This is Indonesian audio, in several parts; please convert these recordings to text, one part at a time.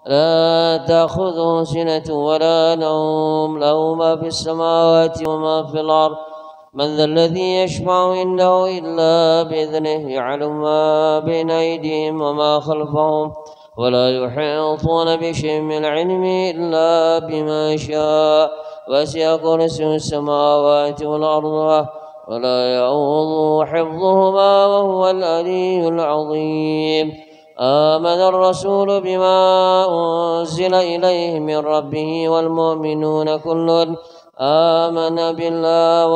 لا تأخذه سنة ولا نوم، له ما في السماوات وما في الأرض. من ذا الذي يشفع عنده إلا بإذنه، يعلم ما بين أيديهم وما خلفهم، ولا يحيطون بشيء من علمه إلا بما شاء. وسع كرسيه السماوات والأرض ولا يؤوده حفظهما وهو العلي العظيم. آمن الرسول بما أنزل إليه من ربه والمؤمنون كل آمن بالله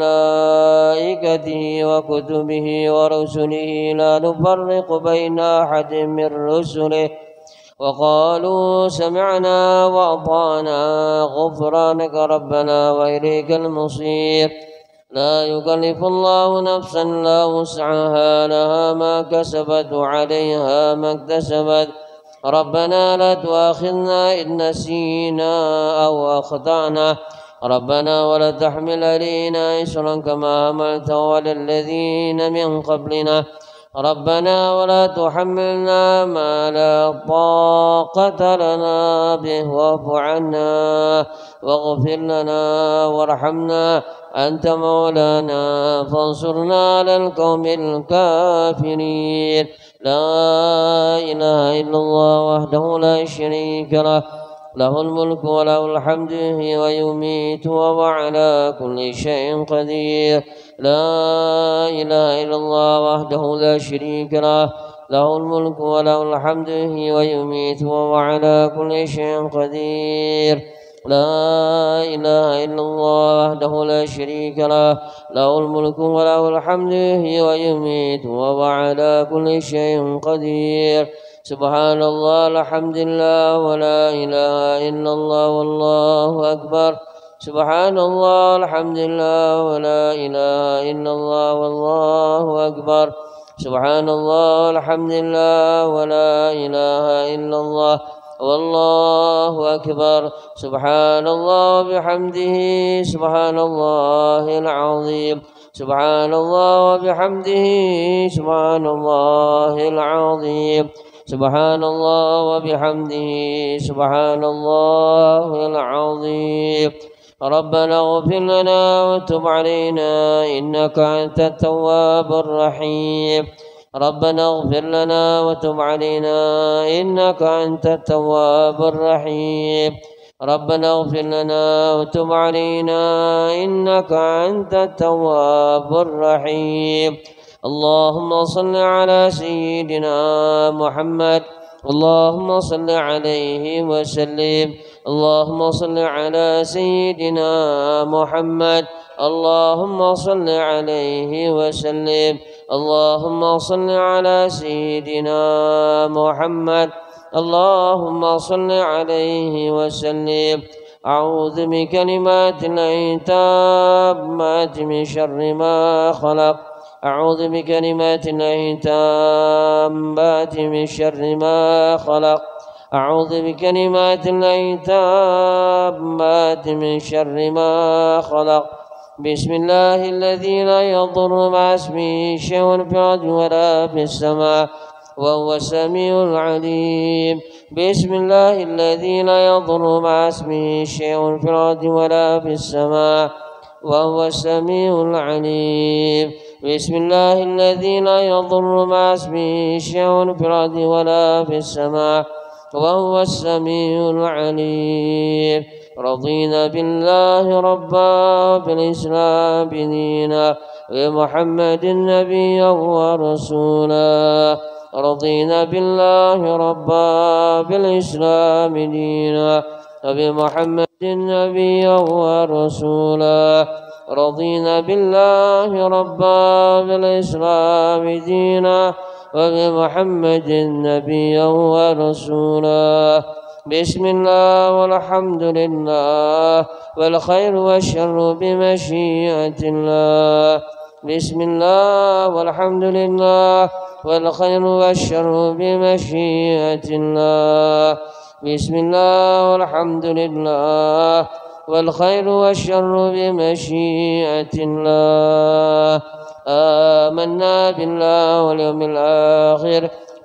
وملائكته وكتبه ورسله لا نفرق بين أحد من رسله، وقالوا سمعنا وأطعنا غفرانك ربنا وإليك المصير. لا يكلف الله نفسا إلا وسعها، لها ما كسبت وعليها ما اكتسبت. ربنا لا تؤاخذنا إن نسينا أو أخطأنا، ربنا ولا تحمل علينا إصرا كما حملته على الذين من قبلنا، ربنا ولا تحملنا ما لا طاقة لنا به واعف عنا واغفر لنا وارحمنا أنت مولانا فانصرنا على القوم الكافرين. لا إله إلا الله وحده لا شريك له، له الملك وله الحمد يحيي ويميت وهو على كل شيء قدير. لا إله إلا الله وحده لا شريك له، له الملك وله الحمد يحيي ويميت وهو على كل شيء قدير. لا إله إلا الله وحده لا شريك له، له الملك وله الحمد يحيي ويميت وهو على كل شيء قدير. سبحان الله الحمد لله ولا إله إلا الله والله أكبر. سبحان الله الحمد لله ولا إله إلا الله والله أكبر. سبحان الله الحمد لله ولا إله إلا الله والله أكبر. سبحان الله وبحمده سبحان الله العظيم. سبحان الله وبحمده سبحان الله العظيم. سبحان الله وبحمده سبحان الله العظيم. ربنا اغفر لنا وتب علينا إنك أنت التواب الرحيم. ربنا اغفر لنا وتب علينا إنك أنت التواب الرحيم. ربنا اغفر لنا وتب علينا إنك أنت التواب الرحيم. اللهم صل على سيدنا محمد، اللهم صل عليه وسلم. اللهم صل على سيدنا محمد، اللهم صل عليه وسلم. اللهم صل على سيدنا محمد، اللهم صل عليه وسلم. أعوذ بكلمات الله التامات من شر ما خلق. أعوذ بكلمات الله التامات من شر ما خلق. أعوذ بكلمات الله التامات من شر ما خلق. بسم الله الذي لا يضر مع اسمه شيء في الأرض ولا في السماء وهو السميع العليم. بسم الله الذي لا يضر مع اسمه شيء في الأرض ولا في السماء وهو السميع العليم. بسم الله الذي لا يضر مع اسمه شيء في الأرض ولا في السماء وهو السميع العليم. رضينا بالله ربا بالإسلام دينا وبمحمد نبيا ورسولا. رضينا بالله ربا بالإسلام دينا وبمحمد نبيا ورسولا. رضينا بالله ربا بالإسلام دينا وبمحمد نبيا ورسولا. بسم الله والحمد لله والخير والشر بمشيئة الله. بسم الله والحمد لله والخير والشر بمشيئة الله. بسم الله والحمد لله والخير والشر بمشيئة الله. آمنا بالله واليوم الآخر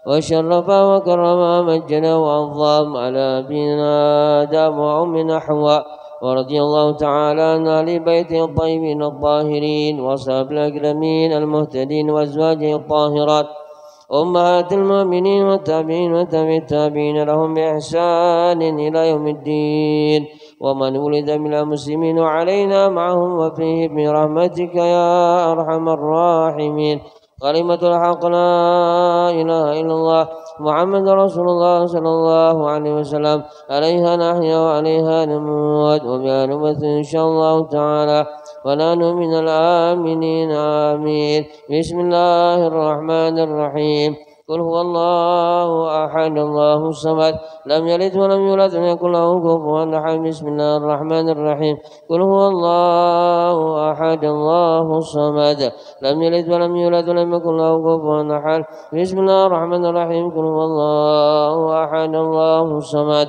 وشرف وكرم ومجد وعظم على أبينا آدم وأمنا حواء، ورضي الله تعالى عن أهل بيته الطيبين الطاهرين وأصحاب الأكرمين المهتدين وأزواجه الطاهرات أمهات المؤمنين والتابعين وتابع التابعين لهم بإحسان إلى يوم الدين، ومن ولد من المسلمين علينا معهم وفيه برحمتك يا أرحم الراحمين. كلمة الحق لا إله إلا الله محمد رسول الله صلى الله عليه وسلم، عليها نحيا وعليها نموت وبها نبث إن شاء الله تعالى، ونحن من الآمنين آمين. بسم الله الرحمن الرحيم. قل هو الله أحد الله الصمد لم يلد ولم يولد ولم يكن له كفوا أحد. بسم الله الرحمن الرحيم. قل هو الله أحد الله الصمد لم يلد ولم يولد ولم يكن له كفوا أحد. بسم الله الرحمن الرحيم. قل هو الله أحد الله الصمد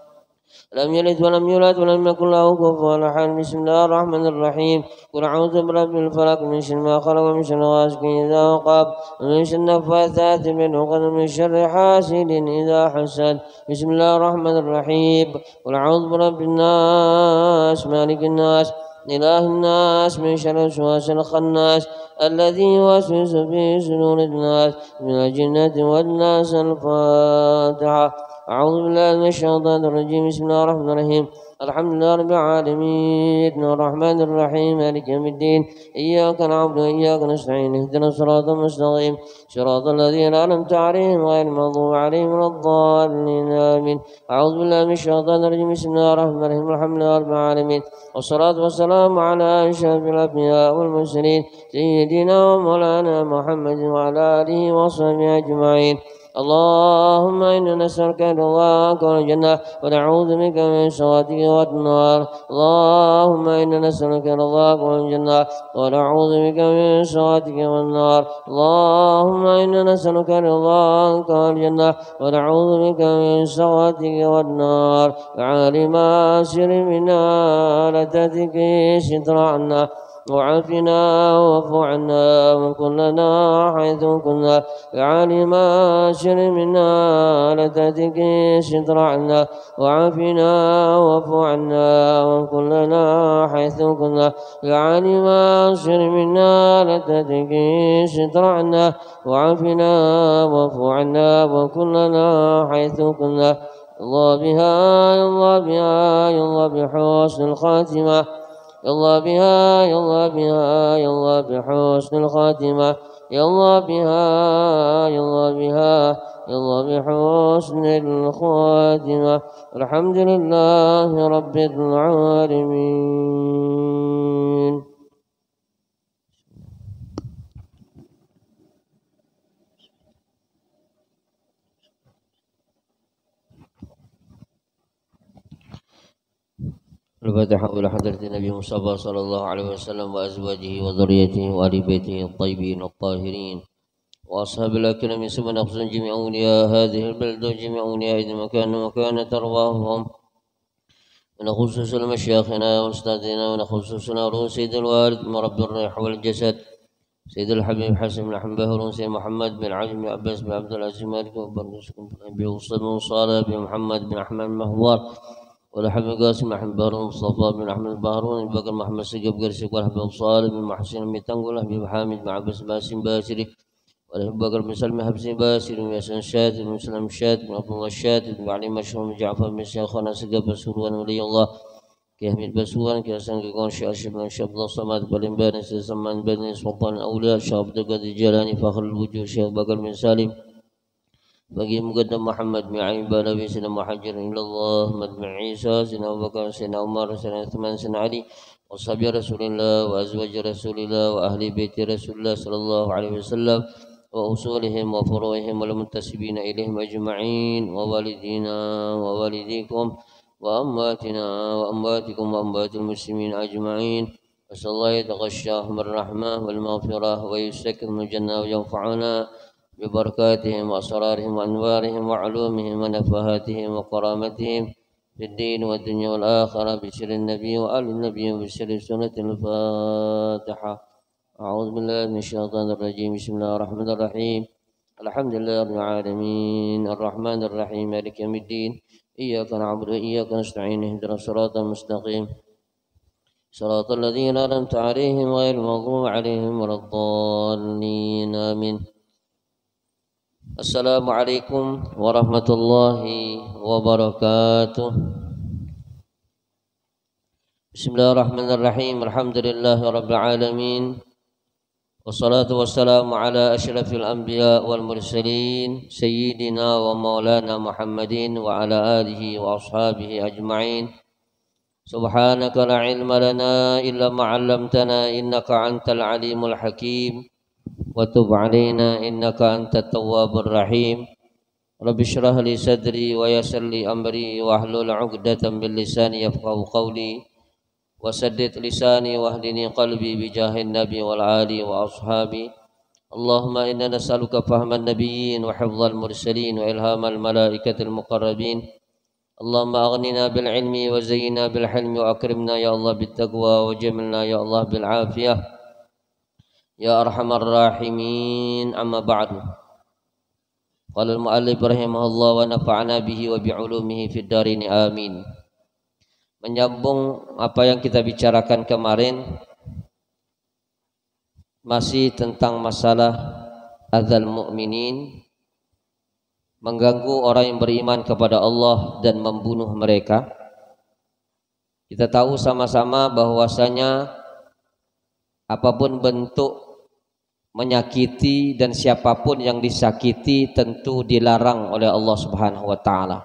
لم يلد ولم يولد ولم يكن له كفوا أحد. بسم الله الرحمن الرحيم. قل أعوذ برب الفلق من شر ما خلق ومن شر غاسق إذا وقب ومن شر النفاثات في العقد ومن شر حاسد إذا حسد. بسم الله الرحمن الرحيم. قل أعوذ برب الناس مالك الناس إله الناس من شر الوسواس الخناس الذي يوسوس في صدور الناس من الجنة والناس. الفاتحة. أعوذ بالله من الشيطان الرجيم. بسم الله الرحمن الرحيم. الحمد لله رب العالمين الرحمن الرحيم مالك يوم الدين، إياك نعبد وإياك نستعين، اهدنا الصراط المستقيم صراط الذين أنعمت عليهم غير المغضوب عليهم ولا الضالين آمين. أعوذ بالله من الشيطان الرجيم. بسم الله الرحمن الرحيم. الحمد لله رب العالمين والصلاة والسلام على أشرف الأنبياء والمرسلين سيدنا ومولانا محمد وعلى آله وصحبه أجمعين. اللهم إنا نسألك رضاك والجنة ونعوذ بك من سخطك والنار. اللهم إنا نسألك رضاك والجنة ونعوذ بك من سخطك والنار. اللهم إنا نسألك رضاك والجنة ونعوذ بك من سخطك والنار. عالم سر منا لتتك ستر عنا وعافنا واعف عنا وكلنا حيث كنا. عالم سر منا لتتك ستر عنا وعافنا واعف عنا وكلنا حيث كنا. عالم سر منا لتتك ستر عنا وعافنا واعف عنا وكلنا حيث كنا. الله بها يا الله بها يا الله بحسن الخاتمة. يا الله بها يا الله بها يا الله بحسن الخاتمة. يا الله بها يا الله بها يا الله بحسن الخاتمة. الحمد لله رب العالمين. الفاتحة إلى حضرة النبي المصطفى صلى الله عليه وسلم وأزواجه وذريته وآل بيته الطيبين الطاهرين وأصحاب الأكرم ثم نقص جميع أولياء هذه البلدة وجميع أولياء إذ مكان وكانت أرواحهم، ونخصص لمشايخنا وأستاذنا ونخصص لأرواح سيد الوالد مربي الروح والجسد سيد الحبيب حسن بن أحمد بهرون سيد محمد بن عبد بن عباس بن عبد العزيز مالك بن وصل بن صالح بن محمد بن أحمد المهوار والحبيب قاسم أحمد بهرون مصطفى بن أحمد بهرون بكر محمد سقب قرسي والحبيب صالح بن محسن بن تنقل والحبيب حامد بن عباس باسم باسري والحبيب بكر بن سلمى حبسي باسري وياسن شاتي بن مسلم الشاتي بن عبد الله الشاتي بن علي مشهور بن جعفر بن شيخنا سقب بسور ولي الله كأحمد بسوان كأسان كون شاشب بن شعب الله الصمد بن بن سلمان بن سلطان الأولياء شعب دقد الجيلاني فخر الوجوه شيخ بكر بن سالم بقي مقدم محمد بن عين بن سيدنا محجر إلى الله محمد بن عيسى سيدنا أبو بكر سيدنا عمر سيدنا عثمان سيدنا علي وصحاب رسول الله وأزواج رسول الله وأهل بيت رسول الله صلى الله عليه وسلم وأصولهم وفروعهم والمنتسبين إليهم أجمعين ووالدينا ووالديكم وأمواتنا وأمواتكم وأموات المسلمين أجمعين. أسأل الله يتغشاهم الرحمة والمغفرة ويسكن الجنة وينفعنا ببركاتهم وأسرارهم وأنوارهم وعلومهم ونفحاتهم وكرامتهم في الدين والدنيا والآخرة بسر النبي وآل النبي وبسر سنة الفاتحة. أعوذ بالله من الشيطان الرجيم. بسم الله الرحمن الرحيم. Alhamdulillahirabbil alamin arrahmanir rahim maliki yaumiddin iyyaka na'budu wa iyyaka nasta'in ihdinas siratal mustaqim siratal ladzina an'amta 'alaihim ghairil maghdubi 'alaihim waladdallin amin. Assalamualaikum warahmatullahi wabarakatuh. Bismillahirrahmanirrahim. Alhamdulillahirabbil alamin. Wassalatu wassalamu ala asyrafil anbiya wal mursalin sayyidina wa maulana Muhammadin wa ala alihi wa ashabihi ajma'in. Subhanaka la ilma lana illa ma 'allamtana innaka antal alimul hakim wa tub 'alaina innaka antat tawwabur rahim. Rabbi shrah li sadri wa yassir li amri wa hlul 'uqdatam min lisani yafqahu qawli. Wasaddid lisani wahdini qalbi bijahin nabi wal ali wa ashabi. Allahumma inna nas'aluka fahman nabiyyin wa hifdzal mursalin wa ilhamal malaikatil muqarrabin. Allahumma aghnina bil ilmi wa zayyina bil hilmi wa akrimna ya Allah bit taqwa wa jamilna ya Allah bil afiyah ya arhamar rahimin. Amma ba'du. Qala al muallif rahimahullah wa nafa'ana bihi wa bi ulumihi fid darin amin. Menyambung apa yang kita bicarakan kemarin, masih tentang masalah adzal mu'minin, mengganggu orang yang beriman kepada Allah dan membunuh mereka. Kita tahu sama-sama bahwasanya apapun bentuk menyakiti dan siapapun yang disakiti tentu dilarang oleh Allah Subhanahu wa taala.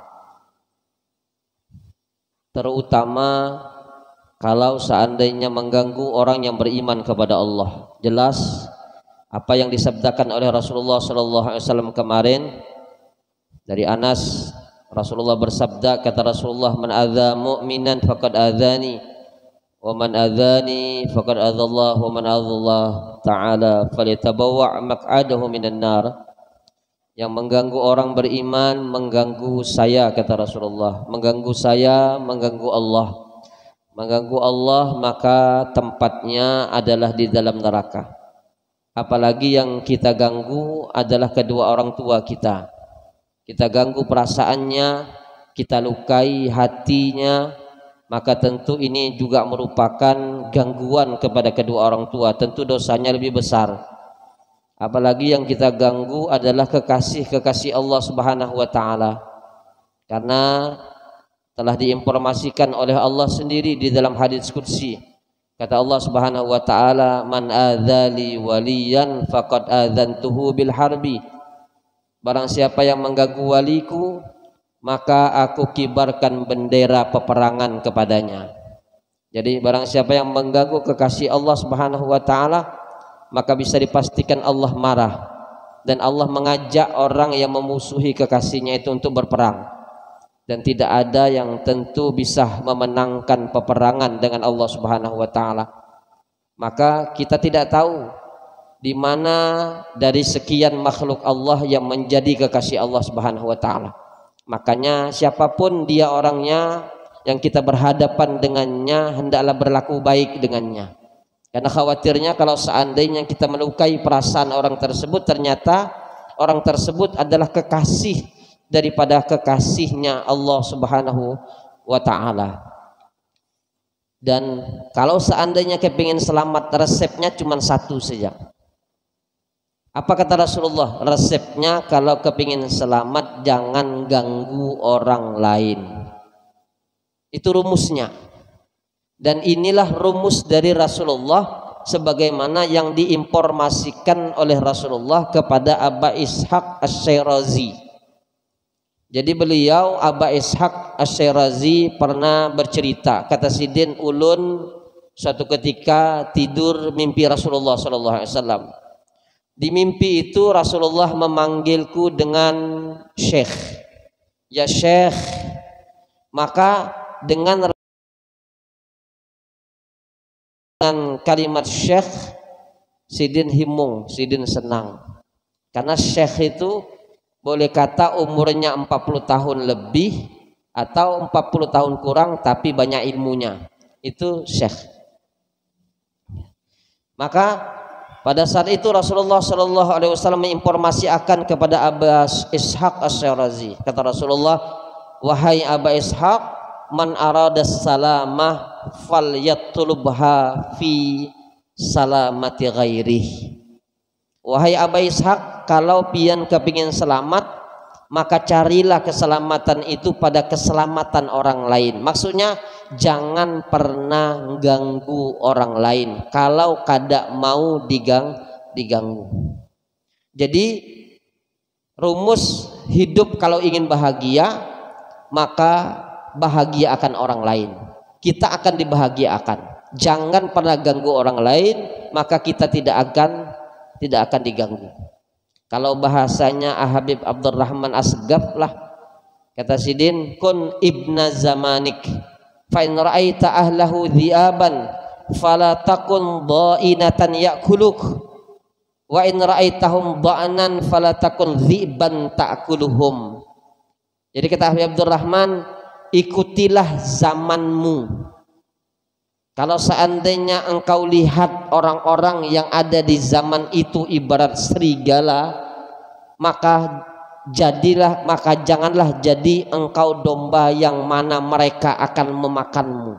Terutama kalau seandainya mengganggu orang yang beriman kepada Allah. Jelas apa yang disabdakan oleh Rasulullah SAW kemarin dari Anas, Rasulullah bersabda, kata Rasulullah, man adza mu'minan faqad adzani wa man adzani faqad adzallah wa man adzallah ta'ala falyatabawwa' maq'adahu minan nar. Yang mengganggu orang beriman mengganggu saya, kata Rasulullah, mengganggu saya, mengganggu Allah. Mengganggu Allah maka tempatnya adalah di dalam neraka. Apalagi yang kita ganggu adalah kedua orang tua kita. Kita ganggu perasaannya, kita lukai hatinya, maka tentu ini juga merupakan gangguan kepada kedua orang tua. Tentu dosanya lebih besar. Apalagi yang kita ganggu adalah kekasih-kekasih Allah Subhanahu wa taala. Karena telah diinformasikan oleh Allah sendiri di dalam hadits qudsi. Kata Allah Subhanahu wa taala, "Man adzali waliyan faqad adzantuhu bil harbi." Barang siapa yang mengganggu waliku, maka aku kibarkan bendera peperangan kepadanya. Jadi barang siapa yang mengganggu kekasih Allah Subhanahu wa taala, maka bisa dipastikan Allah marah dan Allah mengajak orang yang memusuhi kekasihnya itu untuk berperang. Dan tidak ada yang tentu bisa memenangkan peperangan dengan Allah Subhanahu wa taala. Maka kita tidak tahu di mana dari sekian makhluk Allah yang menjadi kekasih Allah Subhanahu wa taala. Makanya siapapun dia orangnya yang kita berhadapan dengannya, hendaklah berlaku baik dengannya. Karena khawatirnya kalau seandainya kita melukai perasaan orang tersebut, ternyata orang tersebut adalah kekasih daripada kekasihnya Allah Subhanahu wa ta'ala. Dan kalau seandainya kepingin selamat, resepnya cuma satu saja. Apa kata Rasulullah? Resepnya kalau kepingin selamat, jangan ganggu orang lain. Itu rumusnya. Dan inilah rumus dari Rasulullah sebagaimana yang diinformasikan oleh Rasulullah kepada Aba Ishaq Asy-Syirazi. Jadi beliau, Aba Ishaq Asy-Syirazi, pernah bercerita, kata Sidin Ulun, suatu ketika tidur mimpi Rasulullah SAW. Di mimpi itu Rasulullah memanggilku dengan Syekh. Ya Syekh. Maka dengan kalimat Syekh, Sidin himung, Sidin senang. Karena Syekh itu boleh kata umurnya 40 tahun lebih atau 40 tahun kurang tapi banyak ilmunya. Itu Syekh. Maka Pada saat itu Rasulullah Shallallahu Alaihi Wasallam menginformasikan kepada Abu Ishaq Asy-Syirazi. Kata Rasulullah, wahai Abu Ishaq, man aradas salamah falyatlubha fi salamati ghairih. Wahai Abu Ishaq, kalau pian kepingin selamat, maka carilah keselamatan itu pada keselamatan orang lain. Maksudnya jangan pernah ganggu orang lain kalau kada mau diganggu. Jadi rumus hidup kalau ingin bahagia, maka bahagia akan orang lain. Kita akan dibahagiakan. Jangan pernah ganggu orang lain, maka kita tidak akan diganggu. Kalau bahasanya Habib Abdurrahman Asgaf lah, kata Sidin, kun ibna zamanik fa in ra'aita ahlahu dhi'aban fala takun dha'inatan ya'kuluk wa in ra'aitahum dha'nan fala takun dhi'ban ta'kuluhum. Jadi kata Habib Abdurrahman, ikutilah zamanmu. Kalau seandainya engkau lihat orang-orang yang ada di zaman itu ibarat serigala, maka janganlah jadi engkau domba yang mana mereka akan memakanmu.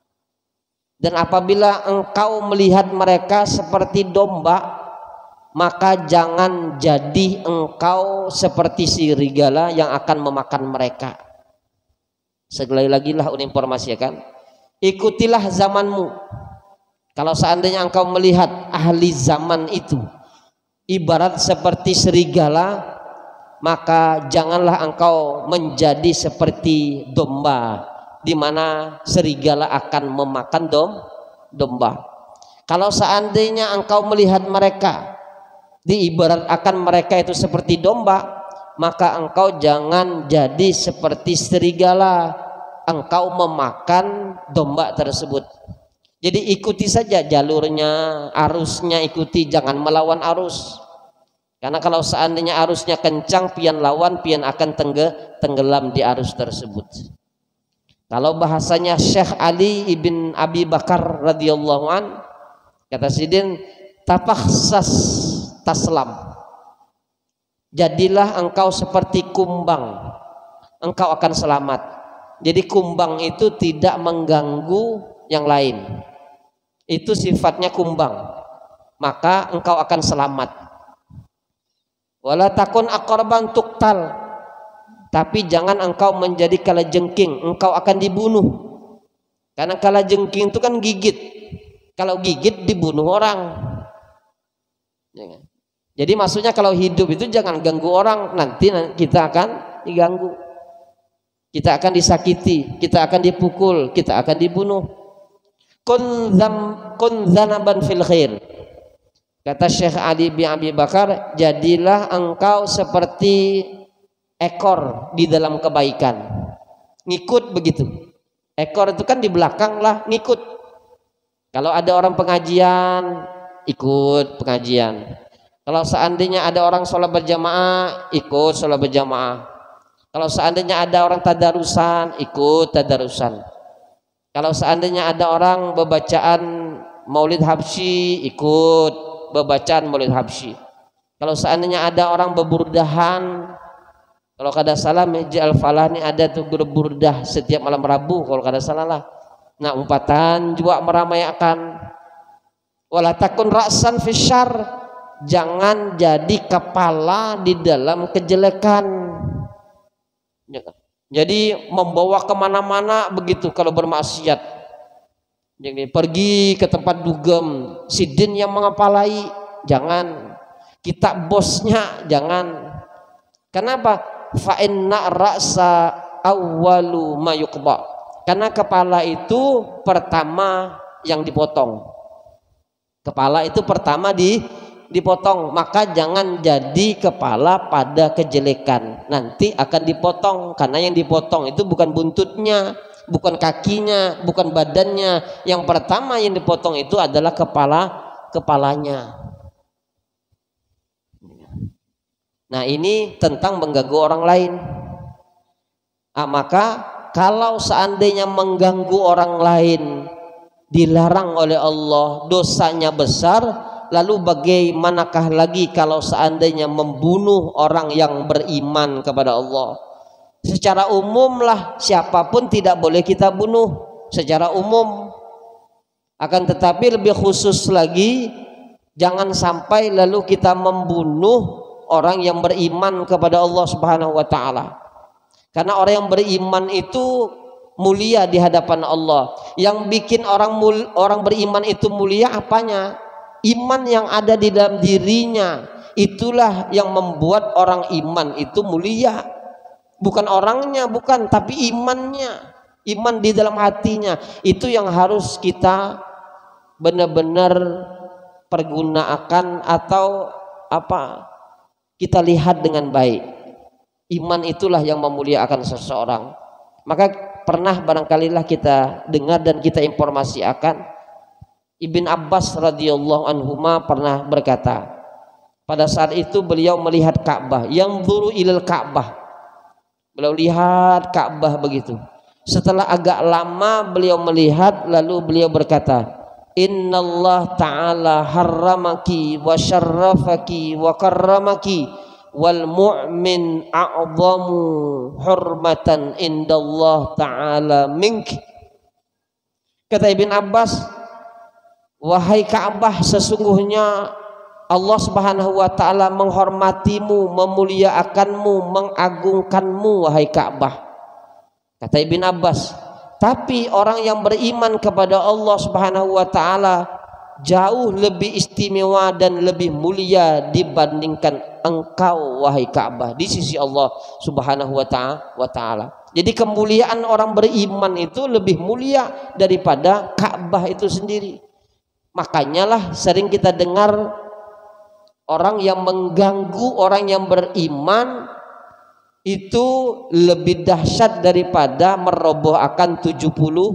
Dan apabila engkau melihat mereka seperti domba, maka jangan jadi engkau seperti serigala yang akan memakan mereka. Sekali lagi lah informasikan, ikutilah zamanmu. Kalau seandainya engkau melihat ahli zaman itu ibarat seperti serigala, maka janganlah engkau menjadi seperti domba, di mana serigala akan memakan domba. Kalau seandainya engkau melihat mereka diibaratkan mereka itu seperti domba, maka engkau jangan jadi seperti serigala, engkau memakan domba tersebut. Jadi ikuti saja jalurnya, arusnya ikuti, jangan melawan arus. Karena kalau seandainya arusnya kencang, pian lawan, pian akan tenggelam di arus tersebut. Kalau bahasanya Syekh Ali ibn Abi Bakar radhiyallahu an, kata Sidin, tafakhsas taslam. Jadilah engkau seperti kumbang, engkau akan selamat. Jadi kumbang itu tidak mengganggu yang lain. Itu sifatnya kumbang. Maka engkau akan selamat. Wala takun aqraban tuqtal. Tapi jangan engkau menjadi kalajengking, engkau akan dibunuh. Karena kalajengking itu kan gigit. Kalau gigit dibunuh orang. Jadi maksudnya kalau hidup itu jangan ganggu orang, nanti kita akan diganggu. Kita akan disakiti, kita akan dipukul, kita akan dibunuh. Kun dzanaban fil khair. Kata Syekh Ali bin Abi Bakar, jadilah engkau seperti ekor di dalam kebaikan. Ngikut begitu. Ekor itu kan di belakang lah, ngikut. Kalau ada orang pengajian, ikut pengajian. Kalau seandainya ada orang sholat berjamaah, ikut sholat berjamaah. Kalau seandainya ada orang tadarusan, ikut tadarusan. Kalau seandainya ada orang bebacaan Maulid Habsyi, ikut bebacaan Maulid Habsyi. Kalau seandainya ada orang beburdahan, kalau kada salah Masjid Al-Falah ini ada tuh berburdah setiap malam Rabu kalau kada salah lah. Nah, umpatan juga meramaikan. Wala takun ra'san fisyar, jangan jadi kepala di dalam kejelekan. Jadi membawa kemana-mana begitu kalau bermaksiat. Jadi pergi ke tempat dugem, sidin yang mengepalai, jangan. Kita bosnya, jangan. Kenapa? Fa inna ra'sa awwalu ma yuqba. Karena kepala itu pertama yang dipotong. Kepala itu pertama dipotong, maka jangan jadi kepala pada kejelekan, nanti akan dipotong. Karena yang dipotong itu bukan buntutnya, bukan kakinya, bukan badannya. Yang pertama yang dipotong itu adalah kepalanya. Nah, ini tentang mengganggu orang lain. Maka kalau seandainya mengganggu orang lain dilarang oleh Allah, dosanya besar, lalu bagaimanakah lagi kalau seandainya membunuh orang yang beriman kepada Allah? Secara umum lah, siapapun tidak boleh kita bunuh secara umum. Akan tetapi lebih khusus lagi, jangan sampai lalu kita membunuh orang yang beriman kepada Allah Subhanahu wa taala. Karena orang yang beriman itu mulia di hadapan Allah. Yang bikin orang beriman itu mulia apanya? Iman yang ada di dalam dirinya. Itulah yang membuat orang iman itu mulia. Bukan orangnya, bukan, tapi imannya. Iman di dalam hatinya. Itu yang harus kita benar-benar pergunakan atau kita lihat dengan baik. Iman itulah yang memuliakan seseorang. Maka pernah barangkalilah kita dengar dan kita informasikan, Ibn Abbas radhiyallahu anhuma pernah berkata, pada saat itu beliau melihat Ka'bah, yang dzuru ilal Ka'bah. Beliau lihat Ka'bah begitu. Setelah agak lama beliau melihat, lalu beliau berkata, Innallah ta'ala harramaki wa syarrafaki wa karramaki wal mu'min a'zamu hurmatan indallah ta'ala mink. Kata Ibn Abbas, wahai Ka'bah, sesungguhnya Allah Subhanahu wa taala menghormatimu, memuliakanmu, mengagungkanmu wahai Ka'bah. Kata Ibn Abbas, tapi orang yang beriman kepada Allah Subhanahu wa taala jauh lebih istimewa dan lebih mulia dibandingkan engkau wahai Ka'bah di sisi Allah Subhanahu wa taala. Jadi kemuliaan orang beriman itu lebih mulia daripada Ka'bah itu sendiri. Makanya lah sering kita dengar orang yang mengganggu orang yang beriman itu lebih dahsyat daripada merobohkan 70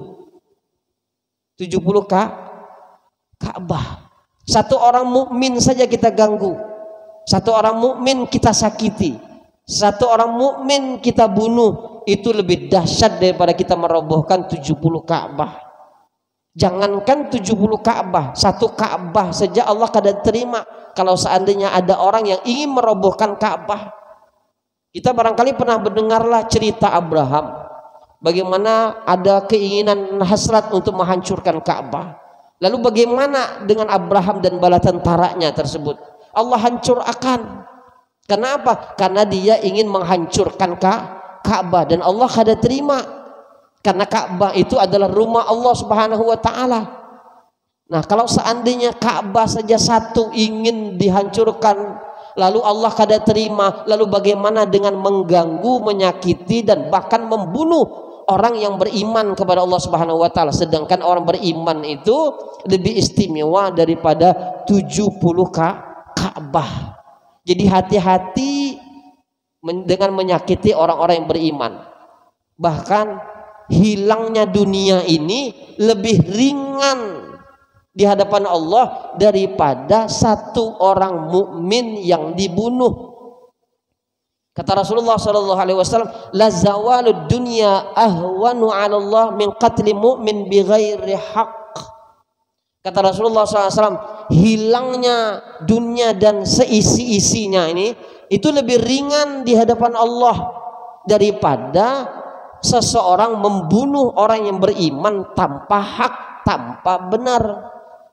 Ka'bah. Satu orang mukmin saja kita ganggu, satu orang mukmin kita sakiti, satu orang mukmin kita bunuh, itu lebih dahsyat daripada kita merobohkan 70 Ka'bah. Jangankan 70 Ka'bah, satu Ka'bah saja Allah kada terima kalau seandainya ada orang yang ingin merobohkan Ka'bah. Kita barangkali pernah mendengarlah cerita Abraham, bagaimana ada keinginan hasrat untuk menghancurkan Ka'bah. Lalu bagaimana dengan Abraham dan bala tentaranya tersebut? Allah hancurkan. Kenapa? Karena dia ingin menghancurkan Ka'bah dan Allah kada terima. Karena Ka'bah itu adalah rumah Allah Subhanahu wa taala. Nah, kalau seandainya Ka'bah saja satu ingin dihancurkan, lalu Allah kada terima, lalu bagaimana dengan mengganggu, menyakiti dan bahkan membunuh orang yang beriman kepada Allah Subhanahu wa taala? Sedangkan orang beriman itu lebih istimewa daripada 70 Ka'bah. Jadi hati-hati dengan menyakiti orang-orang yang beriman. Bahkan hilangnya dunia ini lebih ringan di hadapan Allah daripada satu orang mukmin yang dibunuh. Kata Rasulullah sallallahu alaihi wasallam, la zawalud dunya ahwanu 'ala Allah min qatli mu'min bighairi haqq. Kata Rasulullah SAW, hilangnya dunia dan seisi-isinya ini itu lebih ringan di hadapan Allah daripada seseorang membunuh orang yang beriman tanpa hak, tanpa benar.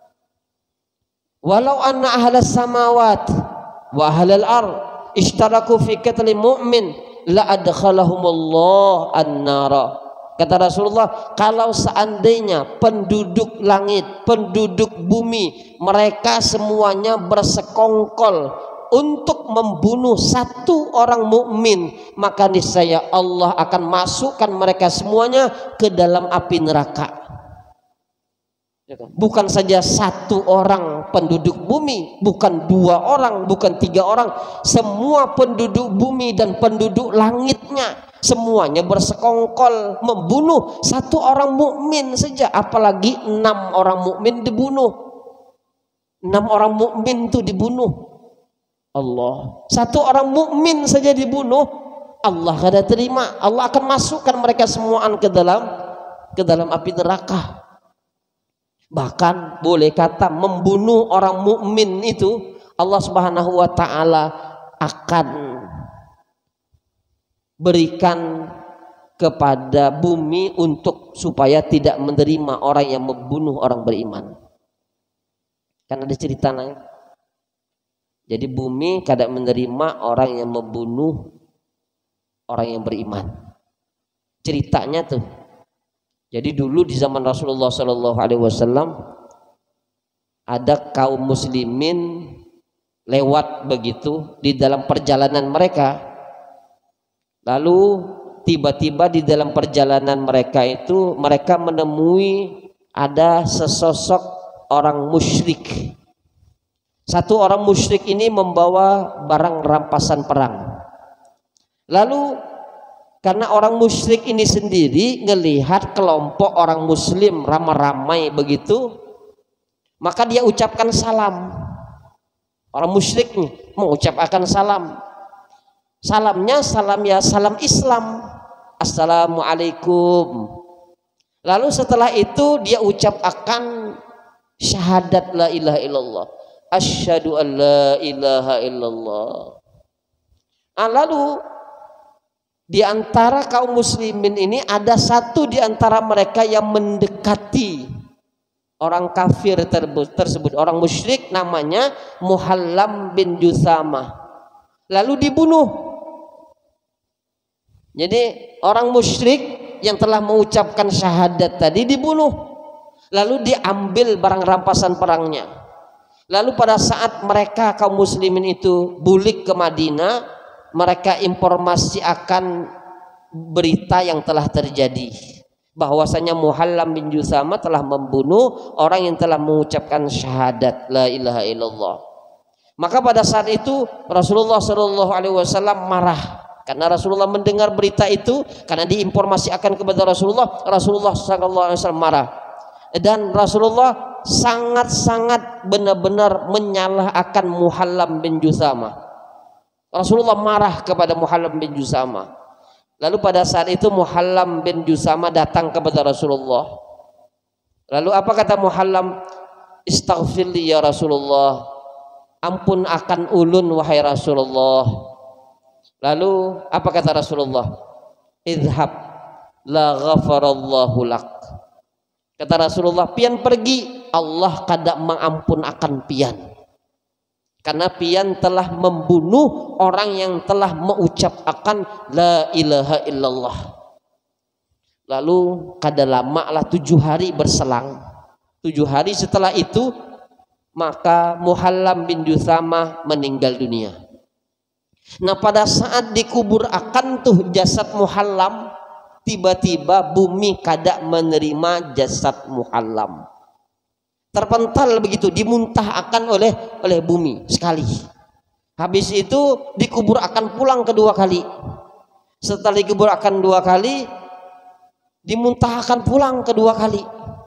Walau anna ahlas samawat wa ahlal ard ishtaraku fi qatli mu'min la adkhalahumullah an-nara. Kata Rasulullah, kalau seandainya penduduk langit, penduduk bumi, mereka semuanya bersekongkol untuk membunuh satu orang mukmin, maka niscaya Allah akan masukkan mereka semuanya ke dalam api neraka. Bukan saja satu orang penduduk bumi, bukan dua orang, bukan tiga orang, semua penduduk bumi dan penduduk langitnya semuanya bersekongkol membunuh satu orang mukmin saja, apalagi 6 orang mukmin dibunuh. 6 orang mukmin itu dibunuh. Allah, satu orang mukmin saja dibunuh, Allah kada terima. Allah akan masukkan mereka semua ke dalam api neraka. Bahkan boleh kata membunuh orang mukmin itu Allah Subhanahu wa taala akan berikan kepada bumi untuk supaya tidak menerima orang yang membunuh orang beriman. Kan ada ceritanya. Jadi bumi kada menerima orang yang membunuh orang yang beriman. Ceritanya tuh. Jadi dulu di zaman Rasulullah Shallallahu Alaihi Wasallam ada kaum muslimin lewat begitu di dalam perjalanan mereka. Lalu tiba-tiba di dalam perjalanan mereka itu mereka menemui ada sesosok orang musyrik. Satu orang musyrik ini membawa barang rampasan perang. Lalu karena orang musyrik ini sendiri ngelihat kelompok orang muslim ramai-ramai begitu, maka dia ucapkan salam. Orang musyrik nih mengucapkan salam. Salamnya salam ya salam Islam. Assalamualaikum. Lalu setelah itu dia ucapkan syahadat la ilaha illallah. Asyhadu an la ilaha illallah. Lalu di antara kaum muslimin ini ada satu di antara mereka yang mendekati orang kafir tersebut, orang musyrik, namanya Muhallam bin Juthamah. Lalu dibunuh. Jadi orang musyrik yang telah mengucapkan syahadat tadi dibunuh. Lalu diambil barang rampasan perangnya. Lalu pada saat mereka kaum muslimin itu balik ke Madinah, mereka informasi akan berita yang telah terjadi, bahwasanya Muhallam bin Juthamah telah membunuh orang yang telah mengucapkan syahadat la ilaha illallah. Maka pada saat itu Rasulullah Shallallahu Alaihi Wasallam marah. Karena Rasulullah mendengar berita itu, karena diinformasikan kepada Rasulullah, Rasulullah SAW marah. Dan Rasulullah sangat-sangat benar-benar menyalahkan Muhallam bin Juthamah. Rasulullah marah kepada Muhallam bin Juthamah. Lalu pada saat itu Muhallam bin Juthamah datang kepada Rasulullah. Lalu apa kata Muhallam? Istaghfirli ya Rasulullah. Ampun akan ulun wahai Rasulullah. Lalu apa kata Rasulullah? Idhab la ghafarallahu lak. Kata Rasulullah, pian pergi, Allah kada mengampun akan pian. Karena pian telah membunuh orang yang telah mengucapkan la ilaha illallah. Lalu kada lama lah 7 hari berselang. 7 hari setelah itu maka Muhallam bin Juthamah meninggal dunia. Nah pada saat dikubur akan tuh jasad Muhallam, tiba-tiba bumi kada menerima jasad Muhallam. Terpental begitu, dimuntahkan oleh bumi sekali. Habis itu dikubur akan pulang kedua kali. Setelah dikubur akan 2 kali, dimuntahkan pulang kedua kali.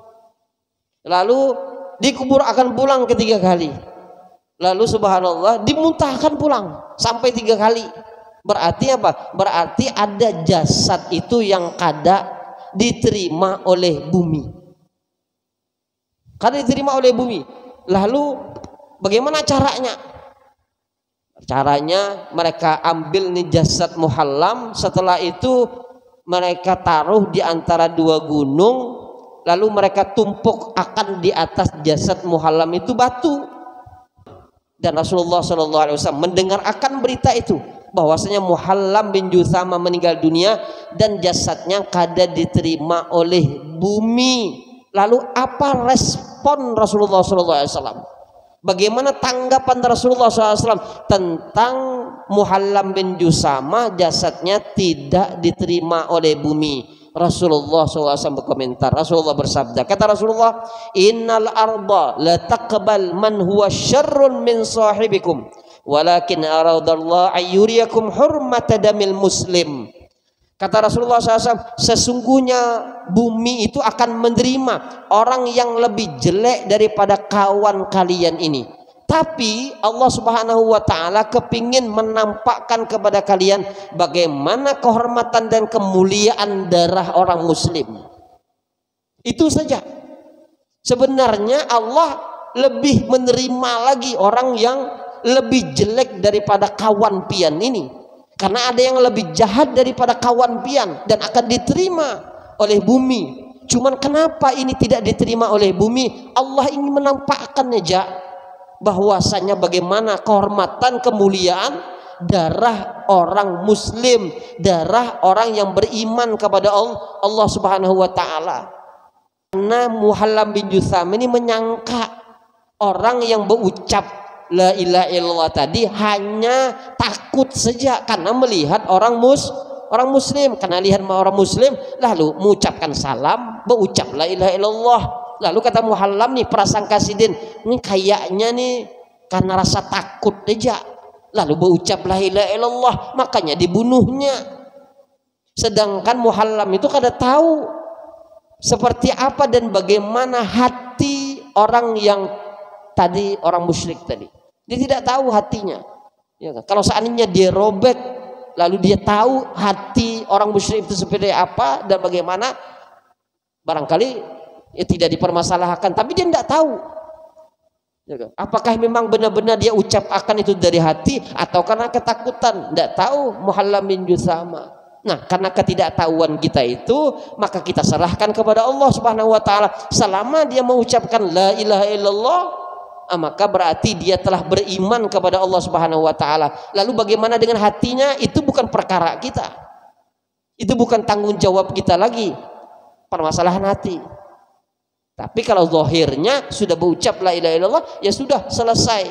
Lalu dikubur akan pulang ketiga kali. Lalu subhanallah dimuntahkan pulang sampai 3 kali. Berarti apa? Berarti ada jasad itu yang kada diterima oleh bumi. Kada diterima oleh bumi. Lalu bagaimana caranya? Caranya mereka ambil nih jasad Muhallam, setelah itu mereka taruh di antara 2 gunung, lalu mereka tumpuk akan di atas jasad Muhallam itu batu. Dan Rasulullah SAW mendengar akan berita itu, bahwasanya Muhallam bin Juthamah meninggal dunia dan jasadnya kada diterima oleh bumi. Lalu apa respon Rasulullah SAW? Bagaimana tanggapan Rasulullah SAW tentang Muhallam bin Juthamah jasadnya tidak diterima oleh bumi? Rasulullah SAW berkomentar. Rasulullah bersabda, kata Rasulullah, innal arda la taqbal man huwa syarrun min sahibikum walakin aradallahu ayyuriyakum hurmata damil muslim. Kata Rasulullah SAW, sesungguhnya bumi itu akan menerima orang yang lebih jelek daripada kawan kalian ini. Tapi Allah Subhanahu wa ta'ala kepingin menampakkan kepada kalian bagaimana kehormatan dan kemuliaan darah orang muslim. Itu saja. Sebenarnya Allah lebih menerima lagi orang yang lebih jelek daripada kawan pian ini, karena ada yang lebih jahat daripada kawan pian dan akan diterima oleh bumi. Cuman kenapa ini tidak diterima oleh bumi? Allah ingin menampakkannya bahwasanya bagaimana kehormatan, kemuliaan darah orang muslim, darah orang yang beriman kepada Allah Subhanahu wa taala. Karena Muhallam bin Jutham ini menyangka orang yang berucap la ilaha illallah tadi hanya takut saja karena melihat orang muslim, karena lihat orang muslim lalu mengucapkan salam, berucap la ilaha illallah. Lalu kata Muhallam nih, prasangka sidin, ini kayaknya nih karena rasa takut aja lalu berucap la ilaha illallah, makanya dibunuhnya. Sedangkan Muhallam itu kada tahu seperti apa dan bagaimana hati orang yang tadi, orang musyrik tadi. Dia tidak tahu hatinya. Ya kan? Kalau seandainya dia robek, lalu dia tahu hati orang musyrik itu seperti apa dan bagaimana, barangkali ya tidak dipermasalahkan. Tapi dia tidak tahu. Ya kan? Apakah memang benar-benar dia ucapkan itu dari hati atau karena ketakutan? Tidak tahu Muhallam bin Juthama. Nah, karena ketidaktahuan kita itu, maka kita serahkan kepada Allah Subhanahu wa taala. Selama dia mengucapkan la ilaha illallah, maka berarti dia telah beriman kepada Allah Subhanahu wa taala. Lalu bagaimana dengan hatinya? Itu bukan perkara kita. Itu bukan tanggung jawab kita lagi. Permasalahan hati. Tapi kalau zahirnya sudah berucap la ilaha illallah, ya sudah selesai.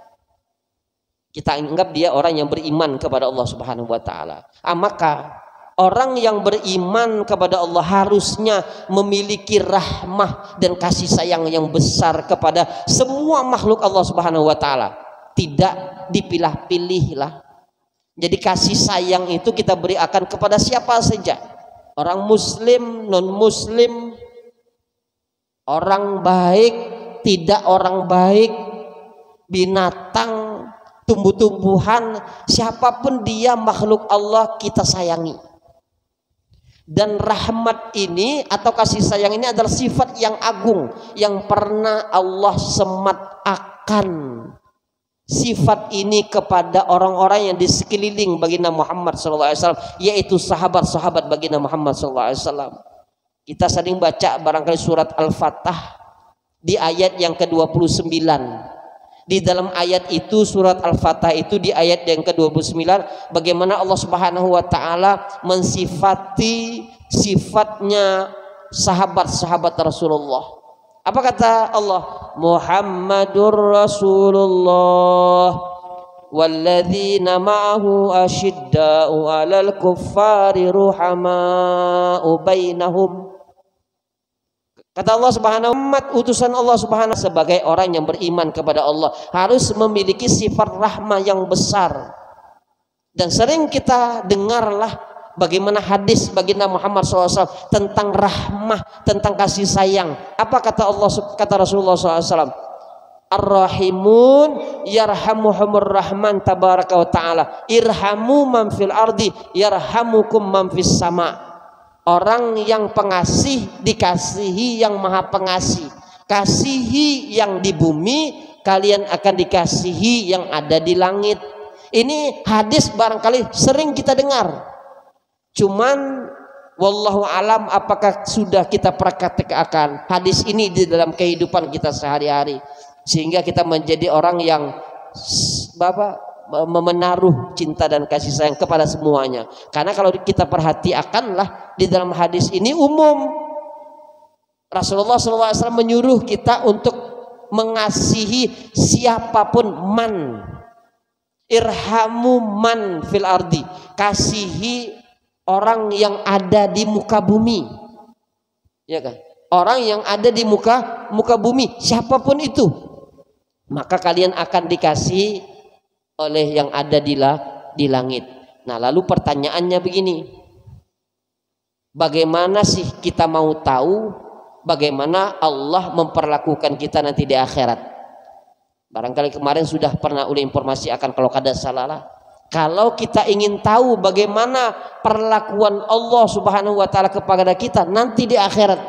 Kita anggap dia orang yang beriman kepada Allah Subhanahu wa taala. Maka orang yang beriman kepada Allah harusnya memiliki rahmah dan kasih sayang yang besar kepada semua makhluk Allah Subhanahu wa taala. Tidak dipilah-pilih lah. Jadi kasih sayang itu kita berikan kepada siapa saja. Orang muslim, non muslim, orang baik, tidak orang baik, binatang, tumbuh-tumbuhan, siapapun dia makhluk Allah kita sayangi. Dan rahmat ini atau kasih sayang ini adalah sifat yang agung yang pernah Allah sematkan sifat ini kepada orang-orang yang di sekeliling baginda Muhammad SAW, yaitu sahabat-sahabat baginda Muhammad SAW. Kita sering baca barangkali surat Al-Fatah di ayat yang ke-29. Di dalam ayat itu, surat Al-Fatah itu di ayat yang ke-29, bagaimana Allah Subhanahu wa taala mensifati sifatnya sahabat-sahabat Rasulullah. Apa kata Allah? Muhammadur Rasulullah walladzina ma'ahu asyidda'u 'alal kuffari ruhama'u bainahum. Kata Allah Subhanahu wa ta'ala, utusan Allah Subhanahu sebagai orang yang beriman kepada Allah harus memiliki sifat rahmah yang besar. Dan sering kita dengarlah bagaimana hadis baginda Muhammad SAW tentang rahmah, tentang kasih sayang. Apa kata Allah, kata Rasulullah SAW? Ar-Rahimun yarhamuhumur Rahman tabaraka wa ta'ala. Irhamu man fil ardi yarhamukum man fis sama'. Orang yang pengasih dikasihi yang maha pengasih. Kasihi yang di bumi, kalian akan dikasihi yang ada di langit. Ini hadis barangkali sering kita dengar. Cuman wallahu alam apakah sudah kita praktekkan hadis ini di dalam kehidupan kita sehari-hari, sehingga kita menjadi orang yang menaruh cinta dan kasih sayang kepada semuanya. Karena kalau kita perhatikanlah di dalam hadis ini umum, Rasulullah SAW menyuruh kita untuk mengasihi siapapun. Man irhamu man fil ardi, kasihi orang yang ada di muka bumi, ya kan? Orang yang ada di muka bumi, siapapun itu, maka kalian akan dikasihi oleh yang ada di langit. Nah, lalu pertanyaannya begini, bagaimana sih kita mau tahu bagaimana Allah memperlakukan kita nanti di akhirat? Barangkali kemarin sudah pernah oleh informasi akan, kalau kada salah lah. Kalau kita ingin tahu bagaimana perlakuan Allah Subhanahu wa taala kepada kita nanti di akhirat,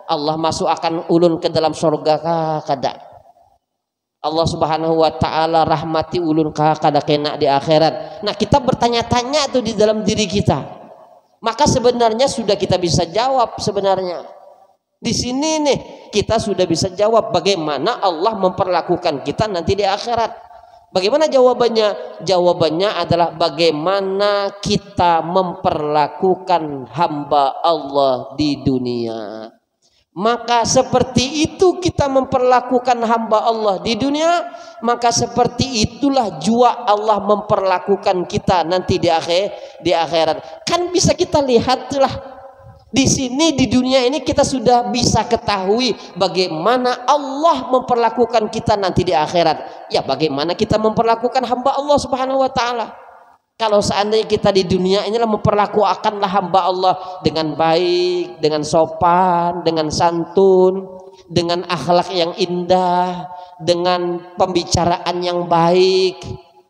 Allah masuk akan ulun ke dalam surga kah kada. Allah Subhanahu wa taala rahmati ulun kah kada kena di akhirat. Nah, kita bertanya-tanya tuh di dalam diri kita. Maka sebenarnya sudah kita bisa jawab sebenarnya. Di sini nih kita sudah bisa jawab bagaimana Allah memperlakukan kita nanti di akhirat. Bagaimana jawabannya? Jawabannya adalah bagaimana kita memperlakukan hamba Allah di dunia. Maka seperti itu kita memperlakukan hamba Allah di dunia, maka seperti itulah jua Allah memperlakukan kita nanti di akhirat. Kan bisa kita lihatlah. Di sini di dunia ini kita sudah bisa ketahui bagaimana Allah memperlakukan kita nanti di akhirat. Ya, bagaimana kita memperlakukan hamba Allah Subhanahu wa taala. Kalau seandainya kita di dunia inilah memperlakukanlah hamba Allah dengan baik, dengan sopan, dengan santun, dengan akhlak yang indah, dengan pembicaraan yang baik.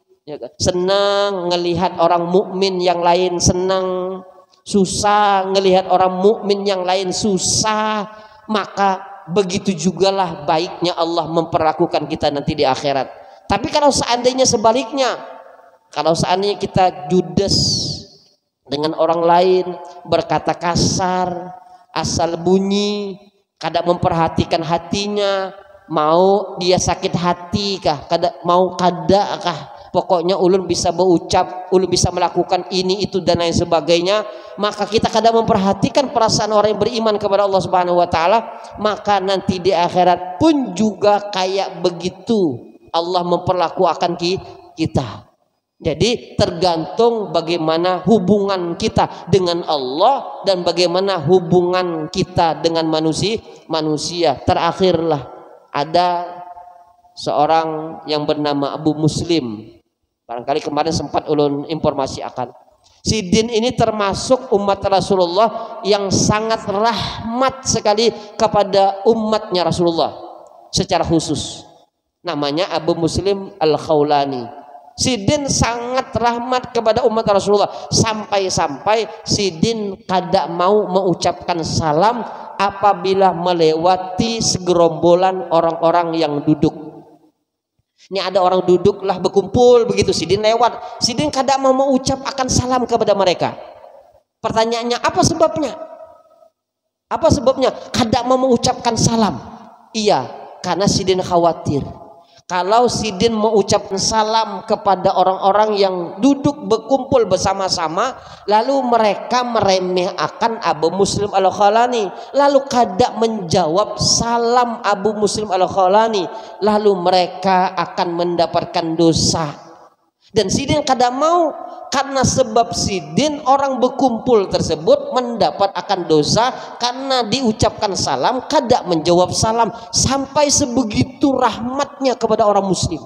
Senang ngelihat orang mukmin yang lain senang, susah ngelihat orang mukmin yang lain susah, maka begitu jugalah baiknya Allah memperlakukan kita nanti di akhirat. Tapi kalau seandainya sebaliknya, kalau seandainya kita judes dengan orang lain, berkata kasar, asal bunyi, kada memperhatikan hatinya, mau dia sakit hati kah, kada mau kada kah, pokoknya ulun bisa berucap, ulun bisa melakukan ini itu dan lain sebagainya, maka kita kadang memperhatikan perasaan orang yang beriman kepada Allah Subhanahu wa taala, maka nanti di akhirat pun juga kayak begitu Allah memperlakukan kita. Jadi tergantung bagaimana hubungan kita dengan Allah dan bagaimana hubungan kita dengan manusia. Terakhirlah ada seorang yang bernama Abu Muslim. Barangkali kemarin sempat ulun informasi akan. Sidin ini termasuk umat Rasulullah yang sangat rahmat sekali kepada umatnya Rasulullah secara khusus. Namanya Abu Muslim Al-Khawlani. Sidin sangat rahmat kepada umat Rasulullah sampai-sampai Sidin kada mau mengucapkan salam apabila melewati segerombolan orang-orang yang duduk. Ini ada orang duduk lah berkumpul begitu, Sidin lewat, Sidin kada mau mengucap akan salam kepada mereka. Pertanyaannya apa sebabnya? Apa sebabnya kada mau mengucapkan salam? Iya, karena Sidin khawatir kalau Sidin mengucapkan salam kepada orang-orang yang duduk berkumpul bersama-sama, lalu mereka meremehkan Abu Muslim Al-Khawlani, lalu kada menjawab salam Abu Muslim Al-Khawlani, lalu mereka akan mendapatkan dosa. Dan Sidin kada mau, karena sebab Sidin orang berkumpul tersebut mendapat akan dosa karena diucapkan salam kada menjawab salam, sampai sebegitu rahmatnya kepada orang muslim.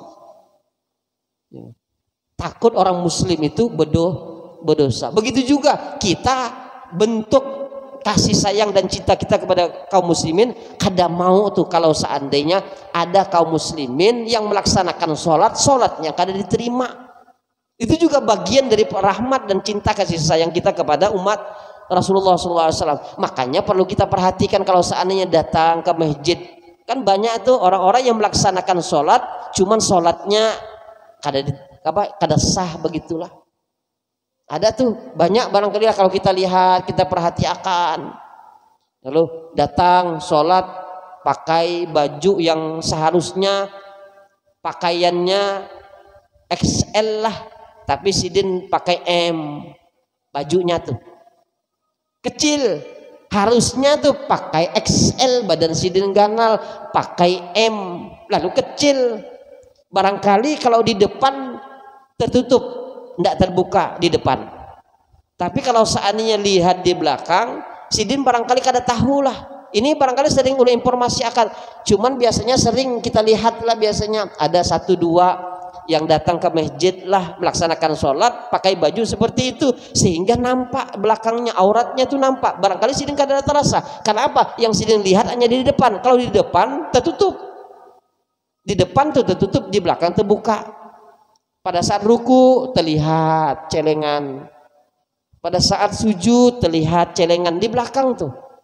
Takut orang muslim itu berdosa. Begitu juga kita bentuk kasih sayang dan cinta kita kepada kaum muslimin, kada mau tuh kalau seandainya ada kaum muslimin yang melaksanakan sholatnya kada diterima. Itu juga bagian dari rahmat dan cinta kasih sayang kita kepada umat Rasulullah SAW. Makanya perlu kita perhatikan kalau seandainya datang ke masjid, kan banyak tuh orang-orang yang melaksanakan sholat, cuman sholatnya kada sah begitulah. Ada tuh banyak barangkali kalau kita lihat, kita perhatikan. Lalu datang sholat pakai baju yang seharusnya pakaiannya XL lah, tapi Sidin pakai M, bajunya tuh kecil, harusnya tuh pakai XL, badan Sidin ganal, pakai M, lalu kecil. Barangkali kalau di depan tertutup, tidak terbuka di depan. Tapi kalau seandainya lihat di belakang, Sidin barangkali kada tahu lah. Ini barangkali sering oleh informasi akan, cuman biasanya sering kita lihat lah, biasanya ada 1-2 yang datang ke masjid lah melaksanakan sholat pakai baju seperti itu sehingga nampak belakangnya, auratnya tuh nampak. Barangkali Sidin kada terasa. Kenapa? Yang Sidin lihat hanya di depan. Kalau di depan tertutup, di depan tuh tertutup, di belakang terbuka. Pada saat ruku terlihat celengan, pada saat sujud terlihat celengan di belakang tuh.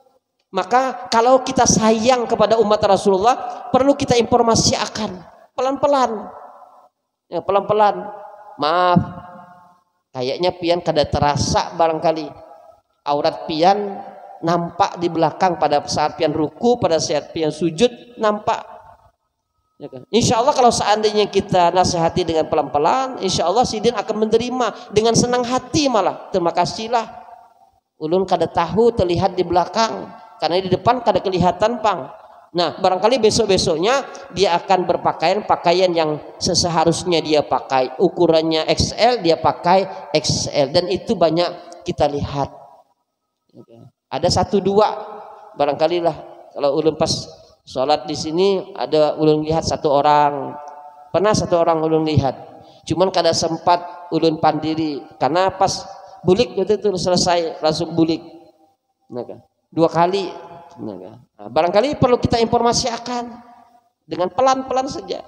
Maka kalau kita sayang kepada umat Rasulullah, perlu kita informasi akan pelan-pelan. Ya, pelan-pelan. Maaf, kayaknya pian kada terasa barangkali. Aurat pian nampak di belakang pada saat pian ruku, pada saat pian sujud nampak. Ya kan? Insya Allah kalau seandainya kita nasihati dengan pelan-pelan, insya Allah sidin akan menerima dengan senang hati malah. Terima kasihlah. Ulun kada tahu terlihat di belakang, karena di depan kada kelihatan pang. Nah barangkali besok-besoknya dia akan pakaian yang seharusnya dia pakai. Ukurannya XL dia pakai XL, dan itu banyak kita lihat. Ada 1-2 barangkali lah. Kalau ulun pas sholat di sini ada ulun lihat 1 orang, pernah 1 orang ulun lihat, cuman kada sempat ulun pandiri karena pas bulik itu selesai langsung bulik. Nah, 2 kali. Nah, barangkali perlu kita informasikan dengan pelan-pelan saja.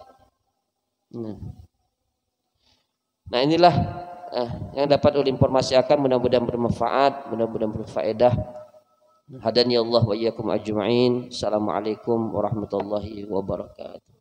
Nah inilah yang dapat ulun informasikan, mudah-mudahan bermanfaat, mudah-mudahan berfaedah. Hadani Allah wa iyyakum ajma'in. Assalamualaikum warahmatullahi wabarakatuh.